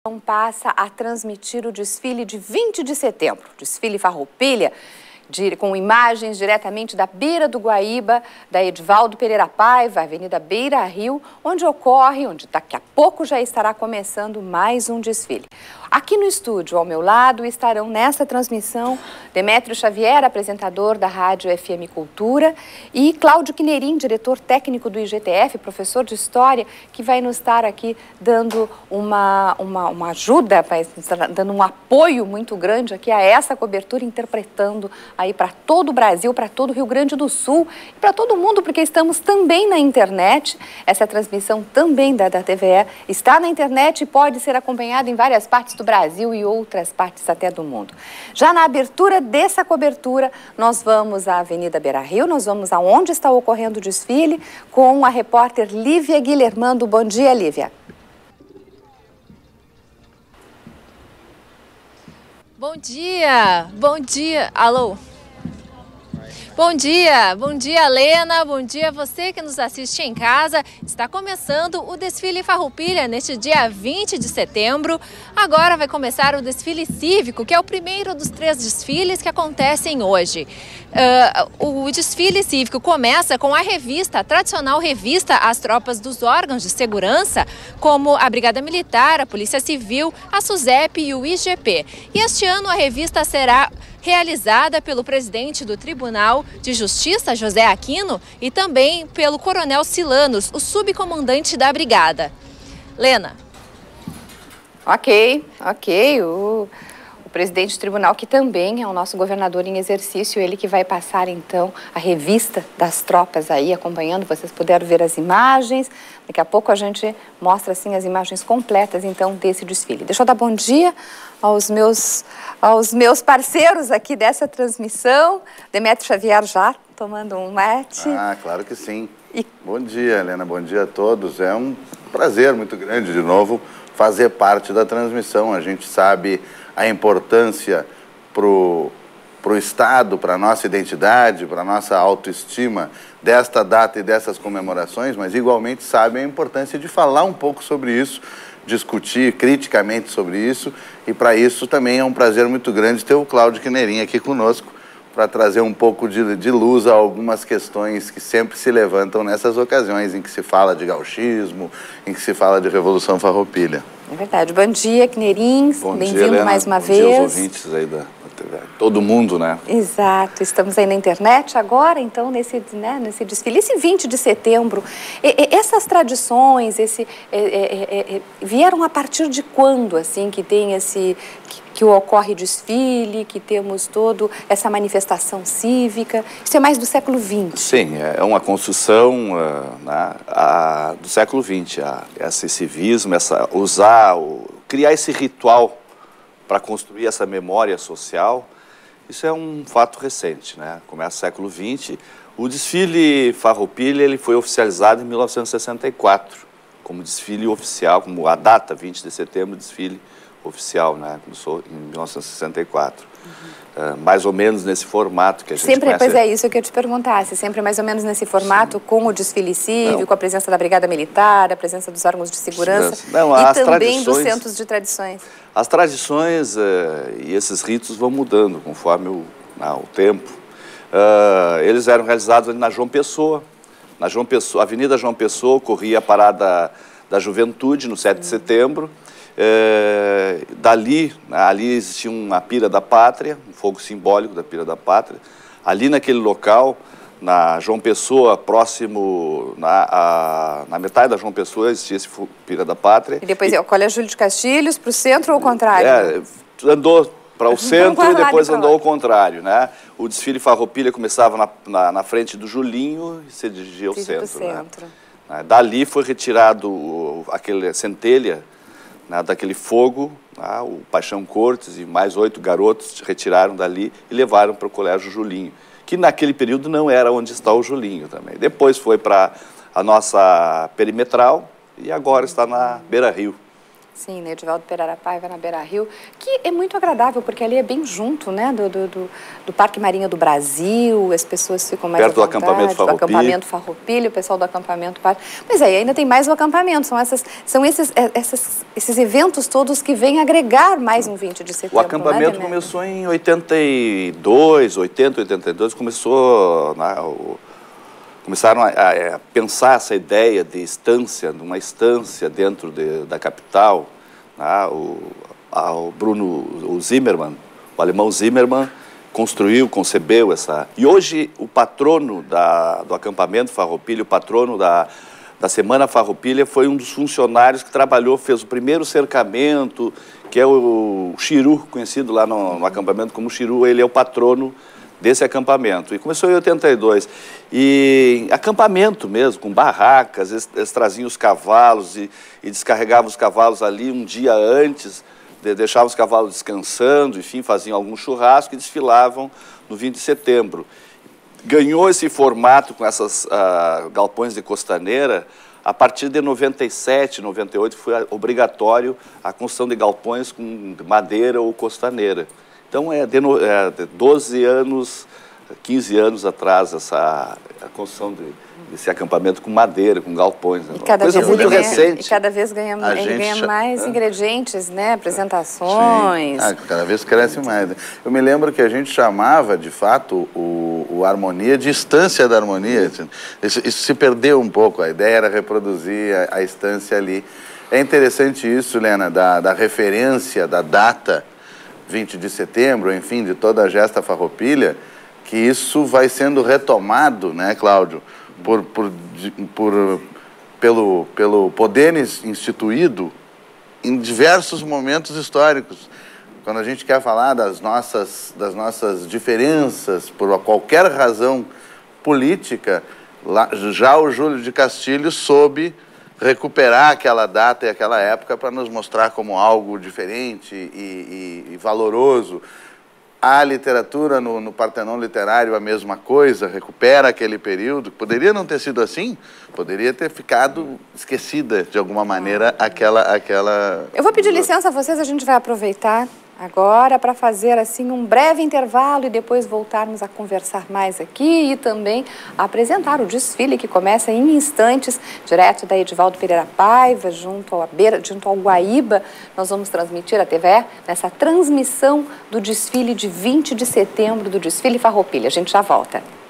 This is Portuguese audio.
Passa a transmitir o desfile de 20 de setembro, desfile Farroupilha, com imagens diretamente da Beira do Guaíba, da Edivaldo Pereira Paiva, Avenida Beira Rio, onde daqui a pouco já estará começando mais um desfile. Aqui no estúdio, ao meu lado, estarão nessa transmissão Demétrio Xavier, apresentador da Rádio FM Cultura, e Cláudio Quinerim, diretor técnico do IGTF, professor de História, que vai nos estar aqui dando uma ajuda, dando um apoio muito grande aqui a essa cobertura, interpretando aí para todo o Brasil, para todo o Rio Grande do Sul e para todo mundo, porque estamos também na internet. Essa transmissão também da TVE está na internet e pode ser acompanhada em várias partes do Brasil e outras partes até do mundo. Já na abertura dessa cobertura, nós vamos à Avenida Beira Rio, nós vamos aonde está ocorrendo o desfile com a repórter Lívia Guilhermando. Bom dia, Lívia. Bom dia, alô. Bom dia, Lena, bom dia a você que nos assiste em casa. Está começando o desfile Farroupilha neste dia 20 de setembro. Agora vai começar o desfile cívico, que é o primeiro dos 3 desfiles que acontecem hoje. O desfile cívico começa com a tradicional revista às tropas dos órgãos de segurança, como a Brigada Militar, a Polícia Civil, a SUSEP e o IGP. E este ano a revista será realizada pelo presidente do Tribunal de Justiça, José Aquino, e também pelo coronel Silanos, o subcomandante da brigada. Lena. Ok. O presidente do tribunal, que também é o nosso governador em exercício, ele que vai passar, então, a revista das tropas aí, acompanhando. Vocês puderam ver as imagens. Daqui a pouco a gente mostra, assim, as imagens completas, então, desse desfile. Deixa eu dar bom dia aos meus parceiros aqui dessa transmissão. Demétrio Xavier já tomando um mate. Ah, claro que sim. Bom dia, Helena. Bom dia a todos. É um prazer muito grande, de novo, fazer parte da transmissão. A gente sabe a importância para o Estado, para a nossa identidade, para a nossa autoestima desta data e dessas comemorações, mas igualmente sabe a importância de falar um pouco sobre isso, discutir criticamente sobre isso, e para isso também é um prazer muito grande ter o Cláudio Quinerim aqui conosco para trazer um pouco de luz a algumas questões que sempre se levantam nessas ocasiões em que se fala de gauchismo, em que se fala de Revolução Farroupilha. É verdade. Bom dia, Quinerim. Bem-vindo mais uma vez. Bom dia aos ouvintes aí da TV. Todo mundo, né? Exato. Estamos aí na internet agora, então, nesse desfile. Esse 20 de setembro, essas tradições, vieram a partir de quando, assim, que tem que ocorre desfile, que temos toda essa manifestação cívica? Isso é mais do século XX. Sim, é uma construção do século XX, esse civismo, criar esse ritual para construir essa memória social. Isso é um fato recente, né? Começa o século XX. O desfile Farroupilha ele foi oficializado em 1964, como desfile oficial, como a data 20 de setembro, desfile oficial, né? Começou em 1964. Mais ou menos nesse formato que a gente sempre, conhece. Pois é, isso que eu te perguntasse. Sempre mais ou menos nesse formato, com o desfile cívico, a presença da Brigada Militar, a presença dos órgãos de segurança e também dos centros de tradições. As tradições e esses ritos vão mudando conforme o tempo. Eles eram realizados ali na João Pessoa. Na Avenida João Pessoa, ocorria a Parada da Juventude, no 7 de setembro. Ali existia uma pira da pátria, um fogo simbólico da pira da pátria. Ali naquele local, na João Pessoa, próximo, na metade da João Pessoa, existia esse pira da pátria. E depois, olha, Júlio de Castilhos para o centro ou ao contrário? Andou para o centro e depois andou ao contrário, né? O desfile Farroupilha começava na frente do Julinho e se dirigia ao centro. Né? Dali foi retirado aquele centelha, daquele fogo, o Paixão Cortes e mais 8 garotos retiraram dali e levaram para o Colégio Julinho, que naquele período não era onde está o Julinho também. Depois foi para a nossa perimetral e agora está na Beira Rio. Sim, na Edivaldo Pereira Paiva, na Beira-Rio, que é muito agradável, porque ali é bem junto, né, do Parque Marinha do Brasil, as pessoas ficam mais perto à vontade, do acampamento Farroupilha. Do acampamento Farroupilha, o pessoal do acampamento Parque. Pois é, e ainda tem mais um acampamento, são esses eventos todos que vêm agregar mais um 20 de setembro. O acampamento começou em 82, começaram a pensar essa ideia de estância, de uma estância dentro da capital. Né? O Zimmermann, o alemão Zimmermann, concebeu essa... E hoje o patrono do acampamento Farroupilha, o patrono da Semana Farroupilha, foi um dos funcionários que trabalhou, fez o primeiro cercamento, que é o Chiru, conhecido lá no acampamento como Chiru. Ele é o patrono desse acampamento. E começou em 82. E acampamento mesmo, com barracas, eles traziam os cavalos e descarregavam os cavalos ali um dia antes, deixavam os cavalos descansando, enfim, faziam algum churrasco e desfilavam no 20 de setembro. Ganhou esse formato com essas galpões de costaneira. A partir de 97, 98, foi obrigatório a construção de galpões com madeira ou costaneira. Então, é de 12 anos, 15 anos atrás, a construção desse acampamento com madeira, com galpões. Né? E cada Coisa vez muito ele recente. E cada vez ele ganha mais ingredientes, né? Apresentações. Cada vez cresce mais. Eu me lembro que a gente chamava, de fato, o Harmonia de Estância da Harmonia. Isso se perdeu um pouco. A ideia era reproduzir a estância ali. É interessante isso, Lena, da referência, da data 20 de setembro, enfim, de toda a gesta Farroupilha, que isso vai sendo retomado, né, Cláudio, pelo poder instituído em diversos momentos históricos. Quando a gente quer falar das nossas diferenças por qualquer razão política, já o Júlio de Castilhos soube recuperar aquela data e aquela época para nos mostrar como algo diferente e valoroso. A literatura no Partenon Literário, a mesma coisa, recupera aquele período. Poderia não ter sido assim, poderia ter ficado esquecida de alguma maneira aquela... Eu vou pedir licença a vocês, a gente vai aproveitar agora para fazer assim um breve intervalo e depois voltarmos a conversar mais aqui e também apresentar o desfile que começa em instantes, direto da Edivaldo Pereira Paiva, junto ao Guaíba. Nós vamos transmitir a TVE nessa transmissão do desfile de 20 de setembro, do desfile Farroupilha. A gente já volta.